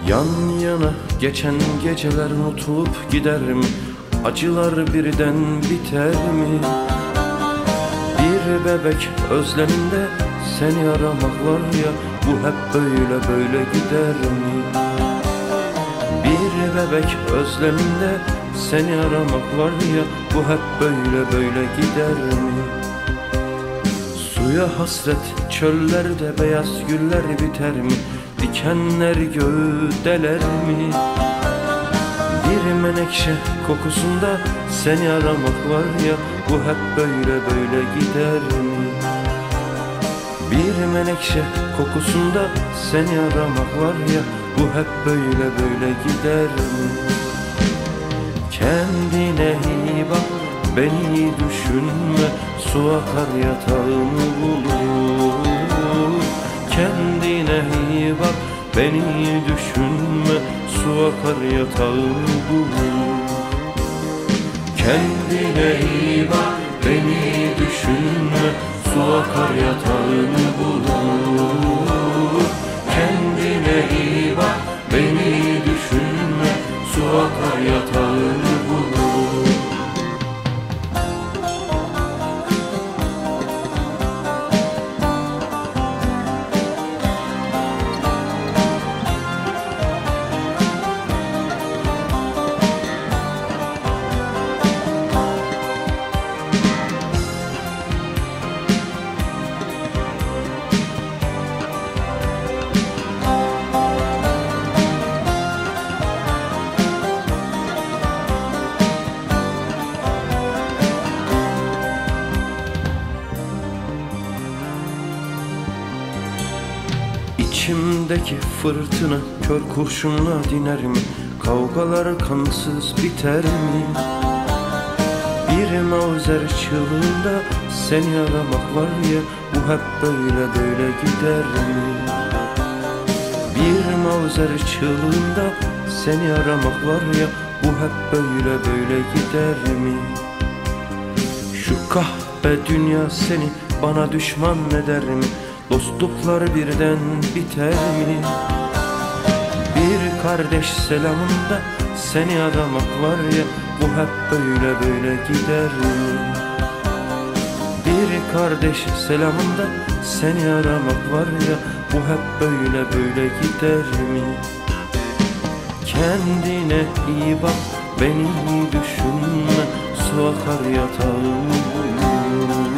Yan yana geçen geceler unutulup gider mi? Acılar birden biter mi? Bir bebek özleminde seni aramak var ya, bu hep böyle gider mi? Bir bebek özleminde seni aramak var ya, bu hep böyle gider mi? Suya hasret çöllerde beyaz güller biter mi? Dikenler göğü deler mi? Bir menekşe kokusunda seni aramak var ya, bu hep böyle gider mi? Bir menekşe kokusunda seni aramak var ya, bu hep böyle gider mi? Kendine iyi bak, beni düşünme, su akar yatağını bulur. Kendine iyi bak, beni düşünme, su akar yatağını bulur. Kendine iyi bak, beni düşünme, su akar yatağını bulur. Kendine iyi bak, beni düşünme, su akar yatağını bulur. İçimdeki fırtına kör kurşunla diner mi? Kavgalar kansız biter mi? Bir mavzer çığlığında seni aramak var ya, bu hep böyle gider mi? Bir mavzer çığlığında seni aramak var ya, bu hep böyle gider mi? Şu kahpe dünya seni bana düşman eder mi? Dostluklar birden biter mi? Bir kardeş selamında seni aramak var ya, bu hep böyle gider mi? Bir kardeş selamında seni aramak var ya, bu hep böyle gider mi? Kendine iyi bak, beni düşünme, su akar yatağını bulur.